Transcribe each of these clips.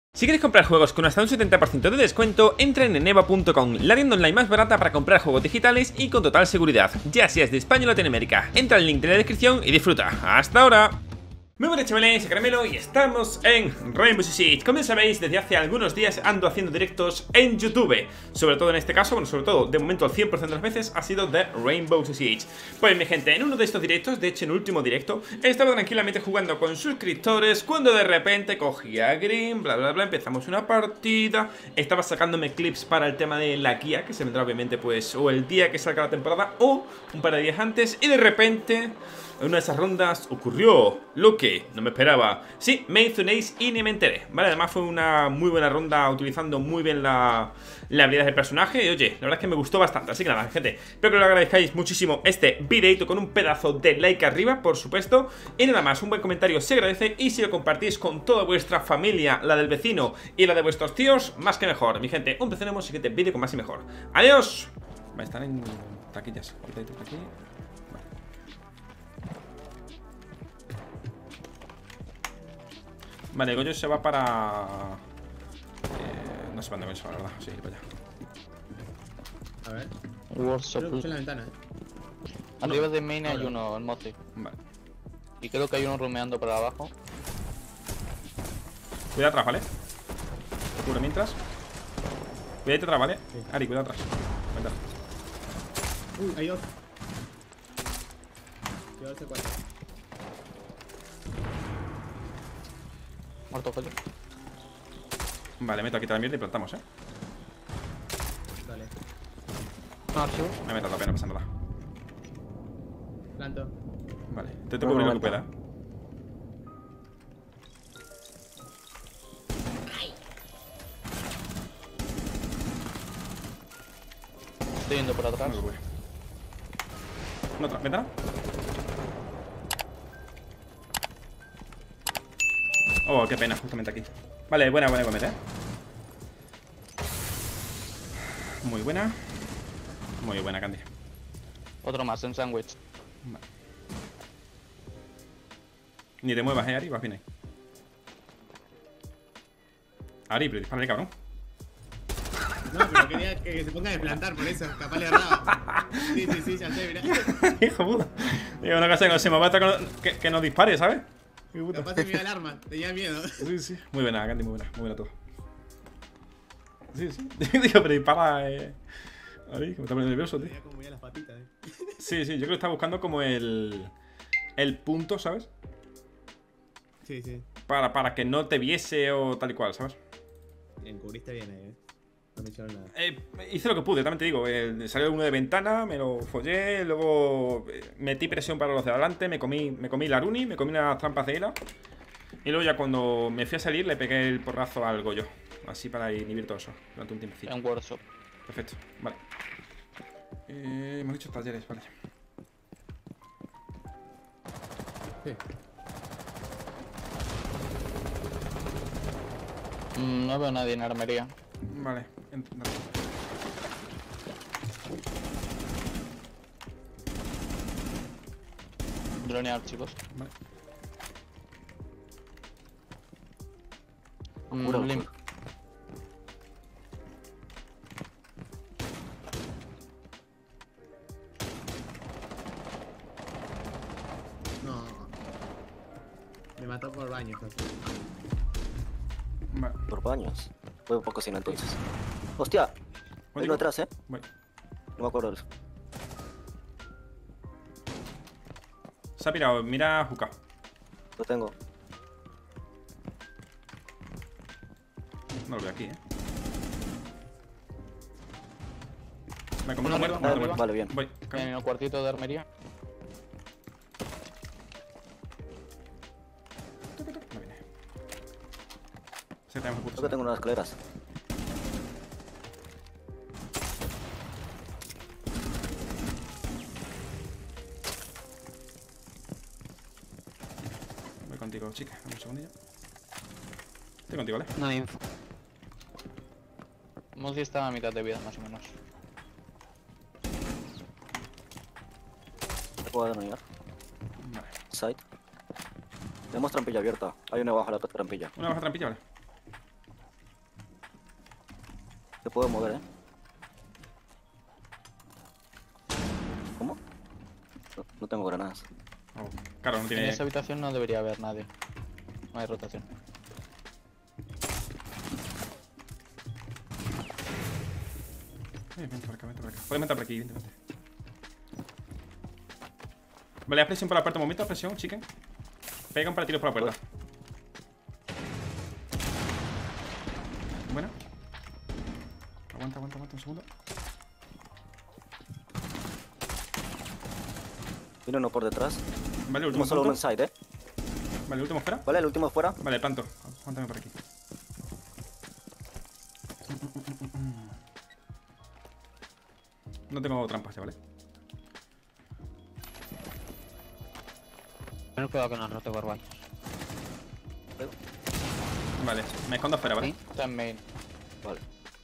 Si queréis comprar juegos con hasta un 70% de descuento, entra en eneba.com, la tienda online más barata para comprar juegos digitales y con total seguridad, ya seas de España o Latinoamérica. Entra al link de la descripción y disfruta. ¡Hasta ahora! Muy buenas chavales, soy Caramelo y estamos en Rainbow Six Siege. Como ya sabéis, desde hace algunos días ando haciendo directos en YouTube. Sobre todo en este caso, bueno, sobre todo, de momento el 100% de las veces ha sido de Rainbow Six Siege. Pues mi gente, en uno de estos directos, de hecho en el último directo, estaba tranquilamente jugando con suscriptores cuando de repente cogí a Green, bla bla bla, empezamos una partida. Estaba sacándome clips para el tema de la guía, que se vendrá obviamente pues o el día que salga la temporada o un par de días antes. Y de repente, en una de esas rondas ocurrió lo que no me esperaba. Sí, me hizo un ace y ni me enteré, ¿vale? Además fue una muy buena ronda utilizando muy bien la habilidad del personaje. Y oye, la verdad es que me gustó bastante. Así que nada, gente, espero que lo agradezcáis muchísimo este videito con un pedazo de like arriba, por supuesto. Y nada más, un buen comentario se agradece. Y si lo compartís con toda vuestra familia, la del vecino y la de vuestros tíos, más que mejor. Mi gente, empezaremos el siguiente vídeo con más y mejor. ¡Adiós! Va a estar en taquillas. Quítate por aquí. Vale, Goyo se va para... no sé para dónde se va, la verdad. Sí, para allá. A ver. Workshop. Creo que en la ventana, Arriba de main hay uno, el mote. Vale. Y creo que hay uno rumeando para abajo. Cuida atrás, ¿vale? Te cubre mientras. Cuidadito atrás, ¿vale? Sí. Ari, cuida atrás. Vente. Hay dos. Cuidado ese cuarto. Muerto Joyo. Vale, meto aquí la mierda y plantamos, Dale. No, archivo. Me meto la pena, no pasa nada. Planto. Vale, te tengo que cubrir lo que pueda. Estoy yendo por atrás. No lo cubre. No, otra, ventana. Oh, qué pena, justamente aquí. Vale, buena cometa, Muy buena. Muy buena, Candy. Otro más en sándwich. Vale. Ni te muevas, Ari, vas bien ahí. Ari, pero dispárale, cabrón. No, pero quería que se ponga de plantar, por eso. Capaz le erraba. Sí, ya sé, mirá. Hijo puta. Digo, una cosa que no se me va a que no dispare, ¿sabes? Hijo puta. Capaz se me iba el arma. Tenía miedo. Sí. Muy buena, Candy, muy buena todo. Sí. Digo, pero dispara, Ari, que me está poniendo nervioso, tío. Tenía como ya las patitas, Sí, yo creo que está buscando como el punto, ¿sabes? Sí. Para que no te viese o tal y cual, ¿sabes? Encubriste bien ahí, No me hicieron nada. Hice lo que pude, también te digo. Salió uno de ventana, me lo follé, luego metí presión para los de adelante, me comí la Runi, me comí unas trampas de hela. Y luego ya cuando me fui a salir le pegué el porrazo al Goyo. Así para inhibir todo eso durante un tiempecito. En workshop. Perfecto, vale. Hemos dicho talleres, vale. Sí. No veo a nadie en armería. Vale, dale. Dronear, chicos. Vale. Limp. No. Me mató por baño, José. Vale. Por baños. Voy por cocina entonces. Hostia, hay Voy. uno atrás, Voy. No me acuerdo de eso. Se ha pirado, mira Juca. Lo tengo. No lo veo aquí, Me comí Uno muerto, arriba, muerto. Vale, bien. Voy, En el cuartito de armería. No viene. Se tenemos Creo que tengo unas escaleras. Voy contigo, chica. Dame un segundillo. Estoy contigo, ¿vale? No hay info. Mozi estaba a mitad de vida, más o menos. Te puedo anunciar. Vale. Site. Tenemos trampilla abierta. Hay una baja la otra trampilla. Una baja trampilla, vale. Te puedo mover, ¿Cómo? No tengo granadas. Oh, claro, no En tiene. esa habitación no debería haber nadie. No hay rotación. Vente por acá, vente por acá. Puedes matar por aquí, vente. Vale, haz presión por la puerta un momento, presión, chicken. Pega un par de tiros por la puerta. Bueno. Aguanta un segundo. Viene uno por detrás. Vale, último Solo uno punto. inside, Vale, último fuera. Vale, el último fuera. Vale, planto. Aguántame por aquí. No tengo trampas ya, ¿vale? Ten cuidado que no rote por guay. Vale, me escondo afuera, ¿vale? ¿Sí? Está en main. Vale.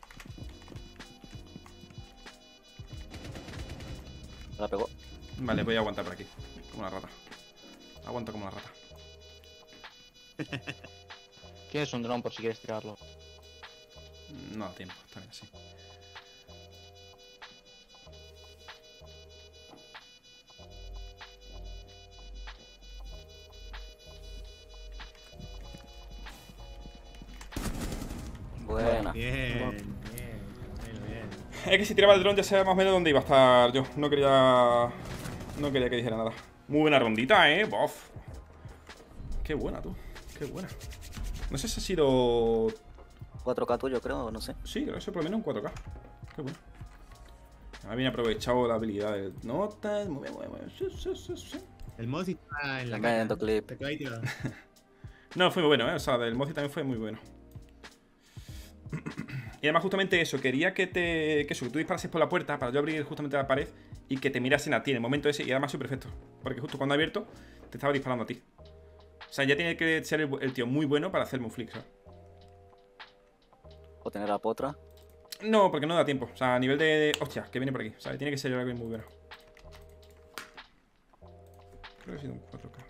Me la pegó. Vale, voy a aguantar por aquí. Como una rata. Aguanto como una rata. Tienes un dron por si quieres tirarlo. No da tiempo, está bien así. Buena. Bien. Es que si tiraba el dron ya sabía más o menos dónde iba a estar yo. No quería que dijera nada. Muy buena rondita, bof. Qué buena, tú. Qué buena. No sé si ha sido... 4K tuyo, creo, no sé. Sí, creo que eso por lo menos un 4K. Qué bueno. Me bien aprovechado la habilidad de notas. Muy bien. Sí. El Mozi está en la Tremendo cara. clip. Te quedó ahí tirado. No, fue muy bueno, O sea, del Mozi también fue muy bueno. Y además justamente eso, quería que tú disparases por la puerta para yo abrir justamente la pared y que te mirasen a ti en el momento ese, y además soy perfecto. Porque justo cuando he abierto, te estaba disparando a ti. O sea, ya tiene que ser el tío muy bueno para hacerme un flick, ¿sabes? O tener la potra. No, porque no da tiempo. O sea, a nivel de... Hostia, que viene por aquí. O sea, tiene que ser algo muy bueno. Creo que ha sido un 4K.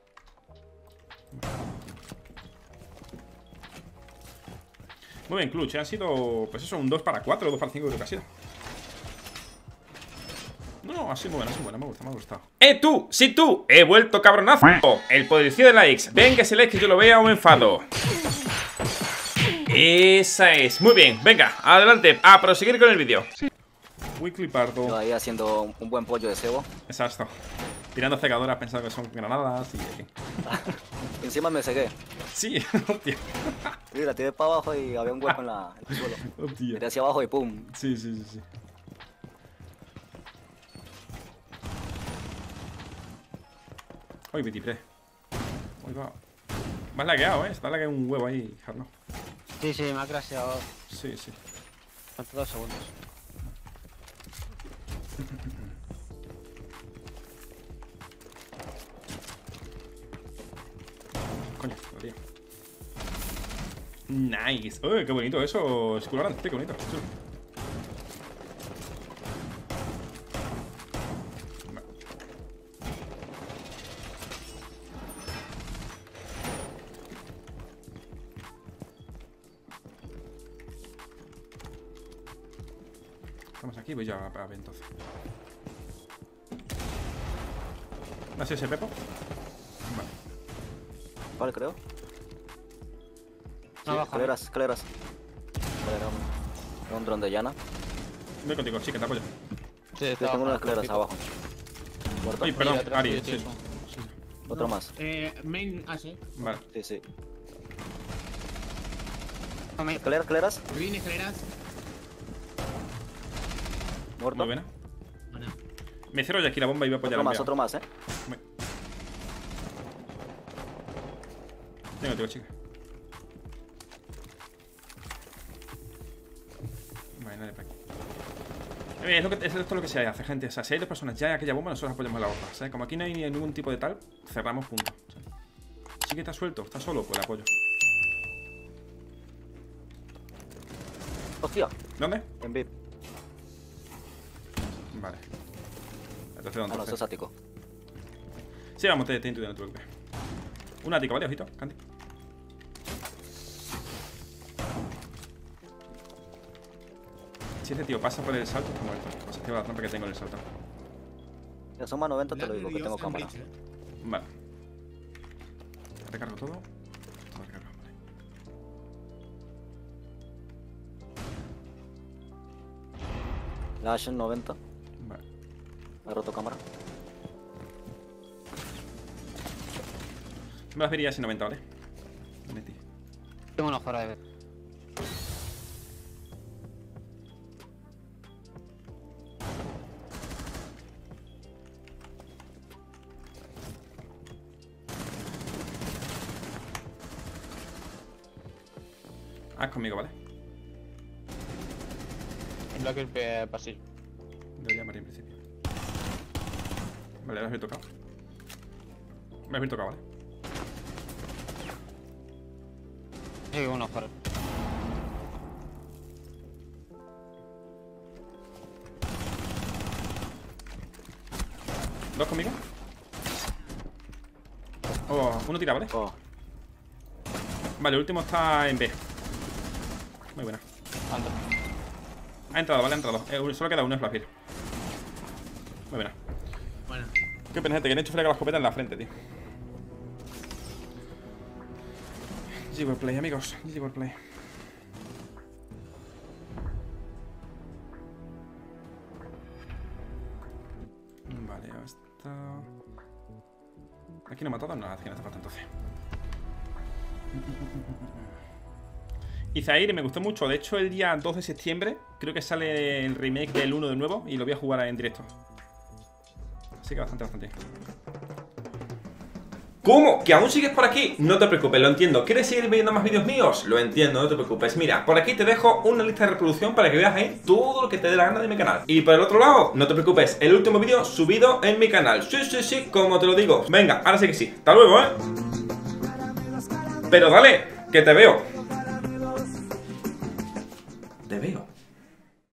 Muy bien, Clutch. Ha sido, pues eso, un 2 para 4 o 2 para 5 creo que ha sido. No, así muy buena, me ha gustado. Tú! ¡Sí, tú! ¡He vuelto, cabronazo! El poderío de likes. Venga ese like que yo lo vea o me enfado. Esa es. Muy bien, venga, adelante, a proseguir con el vídeo. Weekly Yo Pardo. ahí haciendo un buen pollo de cebo. Exacto. Tirando cegadoras pensando que son granadas y aquí. Encima me cegué. Sí, hostia. Y la tiré para abajo y había un hueco en el suelo. Hostia. Tiré hacia abajo y pum. Sí. Uy, 23. Uy, va. Me has lagueado, Está lagueado un huevo ahí, Jarno. Sí, me ha crasheado. Sí. Faltan 2 segundos. Coño, tío. Nice. Uy, qué bonito eso. Esculorante, qué bonito. Chulo. Vale. Estamos aquí, voy ya a ver entonces. ¿No ha sido ese Pepo? Vale. Vale, creo. No, baja. Escaleras. Vale, era un dron de llana. Voy contigo, sí, que te apoyo. Sí, Yo tengo unas escaleras abajo. Muerto. Uy, perdón, atrás Ari, tuyo sí. tienes uno. Otro más. Main H. Vale. Sí. No, me... Escaleras. Viene escaleras. Muerto. Muy buena. Bueno. Me cierro ya aquí la bomba y voy a apoyar al Otro más, Venga, tío, chica. Vale, nadie para aquí. Esto es lo que se hace, gente. O sea, si hay 2 personas ya en aquella bomba, nosotros apoyamos la otra. ¿Sabes? Como aquí no hay ningún tipo de tal, cerramos punto. Sí que está suelto, está solo, pues le apoyo. Hostia, ¿Dónde? en VIP. Vale. Entonces, ¿dónde? No, eso es ático. Sí, vamos, te entiendo, no te preocupes. Un ático, ¿vale? Ojito, Candy. Si este tío pasa por el salto, está muerto. Pues activa la trampa que tengo en el salto. Ya suma 90, te lo Ladre digo, que Dios tengo en cámara. Breach, Vale. Recargo todo. Todo recargado, vale. Lash en 90. Vale. Ha roto cámara. Me las vería sin 90, ¿vale? Me metí. Tengo una fuera de ver. Haz conmigo, ¿vale? Black es pasillo. Debería morir en principio. Vale, ahora os he tocado. Me habéis tocado, ¿vale? Sí, uno fuera. ¿Dos conmigo? Oh, uno tira, ¿vale? Oh, Vale, el último está en B. Muy buena. Anda. Ha entrado, vale, ha entrado. Solo queda uno, es Flashbeard. Muy buena. Bueno, Qué pena, gente, que han hecho frega la escopeta en la frente, tío. GG por play, amigos. GG por play. Vale, hasta... ¿Aquí no he matado? No, aquí no hace falta entonces. Y Zaire me gustó mucho. De hecho, el día 2 de septiembre creo que sale el remake del 1 de nuevo y lo voy a jugar en directo. Así que bastante. ¿Cómo? ¿Que aún sigues por aquí? No te preocupes, lo entiendo. ¿Quieres seguir viendo más vídeos míos? Lo entiendo, no te preocupes. Mira, por aquí te dejo una lista de reproducción para que veas ahí todo lo que te dé la gana de mi canal. Y por el otro lado, no te preocupes, el último vídeo subido en mi canal. Sí, como te lo digo. Venga, ahora sí que sí. Hasta luego, ¿eh? Pero dale, que te veo. Te veo.